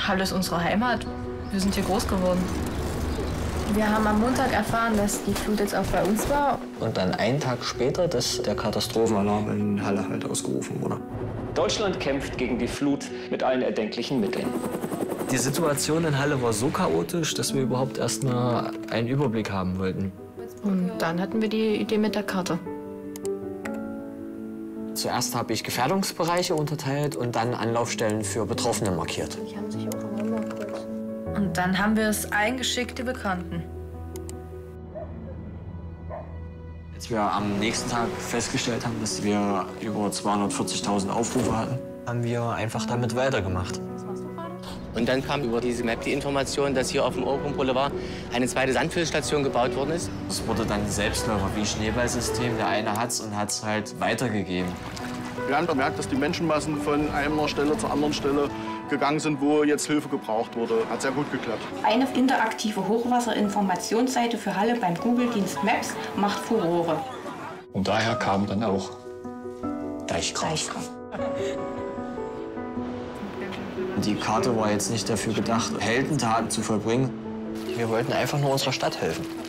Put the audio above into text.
Halle ist unsere Heimat. Wir sind hier groß geworden. Wir haben am Montag erfahren, dass die Flut jetzt auch bei uns war. Und dann einen Tag später, dass der Katastrophenalarm in Halle halt ausgerufen wurde. Deutschland kämpft gegen die Flut mit allen erdenklichen Mitteln. Die Situation in Halle war so chaotisch, dass wir überhaupt erst mal einen Überblick haben wollten. Und dann hatten wir die Idee mit der Karte. Zuerst habe ich Gefährdungsbereiche unterteilt und dann Anlaufstellen für Betroffene markiert. Die haben sich auch immer kurz. Und dann haben wir es eingeschickt, die Bekannten. Als wir am nächsten Tag festgestellt haben, dass wir über 240.000 Aufrufe hatten, haben wir einfach damit weitergemacht. Und dann kam über diese Map die Information, dass hier auf dem Ohrgrund Boulevard eine zweite Sandfüllstation gebaut worden ist. Es wurde dann ein Selbstläufer wie ein Schneeballsystem. Der eine hat's und hat's halt weitergegeben. Wir haben bemerkt, dass die Menschenmassen von einer Stelle zur anderen Stelle gegangen sind, wo jetzt Hilfe gebraucht wurde. Hat sehr gut geklappt. Eine interaktive Hochwasserinformationsseite für Halle beim Google-Dienst Maps macht Furore. Und daher kam dann auch Deichgraf. Die Karte war jetzt nicht dafür gedacht, Heldentaten zu vollbringen. Wir wollten einfach nur unserer Stadt helfen.